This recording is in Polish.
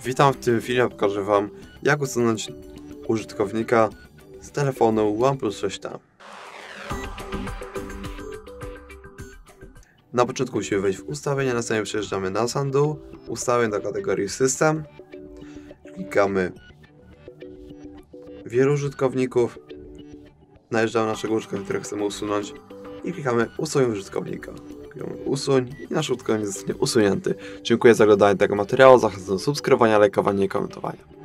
Witam, w tym filmie pokażę Wam, jak usunąć użytkownika z telefonu OnePlus 6T. Na początku musimy wejść w ustawienia, następnie przejeżdżamy na sam dół, ustawień do kategorii System, klikamy Wielu użytkowników, najeżdżamy na naszego użytkownika, który chcemy usunąć i klikamy Usuń użytkownika. Klikamy Usuń i nasz użytkownik zostanie usunięty. Dziękuję za oglądanie tego materiału, zachęcam do subskrybowania, lajkowania i komentowania.